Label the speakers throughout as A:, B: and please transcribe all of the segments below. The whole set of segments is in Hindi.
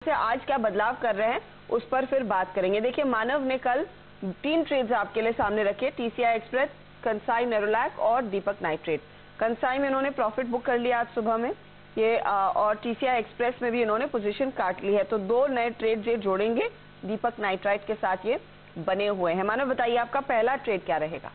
A: से आज क्या बदलाव कर रहे हैं उस पर फिर बात करेंगे। देखिए, मानव ने कल 3 ट्रेड्स आपके लिए सामने रखे, टीसीआई एक्सप्रेस, कंसाई नेरोलैक और दीपक नाइट्रेट। कंसाई में इन्होंने प्रॉफिट बुक कर लिया आज सुबह में ये, और टीसीआई एक्सप्रेस में भी इन्होंने पोजीशन काट ली है। तो 2 नए ट्रेड ये जोड़ेंगे दीपक नाइट्राइट के साथ, ये बने हुए हैं। मानव, बताइए आपका पहला ट्रेड क्या रहेगा?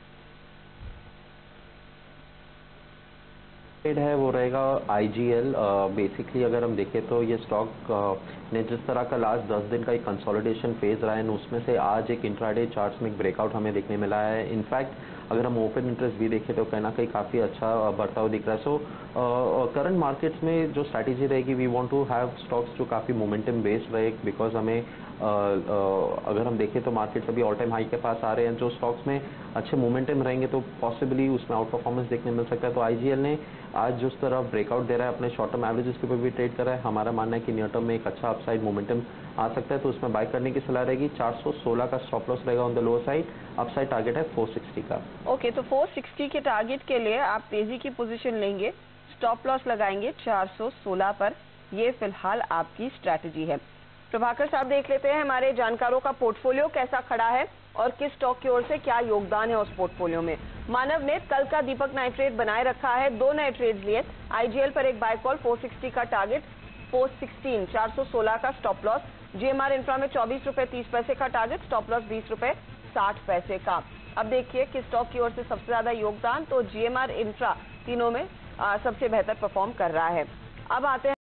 B: ट्रेड है वो रहेगा आईजीएल। बेसिकली अगर हम देखें तो ये स्टॉक ने जिस तरह का लास्ट 10 दिन का एक कंसोलिडेशन फेज रहा है, उसमें से आज एक इंट्राडे चार्ट्स में एक ब्रेकआउट हमें देखने मिला है। इनफैक्ट अगर हम ओपन इंटरेस्ट भी देखें तो कहीं ना कहीं काफ़ी अच्छा बढ़ता हुआ दिख रहा है। सो करंट मार्केट्स में जो स्ट्रैटेजी रहेगी, we want to have stocks जो काफ़ी मोमेंटम बेस्ड रहे, बिकॉज हमें अगर हम देखें तो मार्केट्स अभी ऑल टाइम हाई के पास आ रहे हैं। जो स्टॉक्स में अच्छे मोमेंटम रहेंगे तो पॉसिबली उसमें आउट परफॉर्मेंस देखने मिल सकता है। तो आईजीएल ने आज जिस तरह ब्रेकआउट दे रहा है, अपने शॉर्ट टर्म एवरेजेस के ऊपर भी ट्रेड कर रहा है। हमारा मानना है कि नियर टर्म में एक अच्छा अपसाइड मोमेंटम आ सकता है, तो उसमें बाय करने की सलाह रहेगी। 416 का स्टॉप लॉस रहेगा on the lower side, upside target है 460 का।
A: ओके, तो 460 के टारगेट के लिए आप तेजी की पोजीशन लेंगे, स्टॉप लॉस लगाएंगे 416 पर। ये फिलहाल आपकी स्ट्रैटेजी है। प्रभाकर साहब, देख लेते हैं हमारे जानकारों का पोर्टफोलियो कैसा खड़ा है और किस स्टॉक की ओर से क्या योगदान है उस पोर्टफोलियो में। मानव ने कल का दीपक नाइट्रेट बनाए रखा है, 2 नए ट्रेड्स लिए। आईजीएल पर एक बाय कॉल, 460 का टारगेट, 416 416 का स्टॉप लॉस। जीएमआर इंफ्रा में 24 रुपए 30 पैसे का टारगेट, स्टॉप लॉस 20 रुपए 60 पैसे का। अब देखिए किस स्टॉक की ओर से सबसे ज्यादा योगदान, तो जीएमआर इंफ्रा तीनों में सबसे बेहतर परफॉर्म कर रहा है। अब आते हैं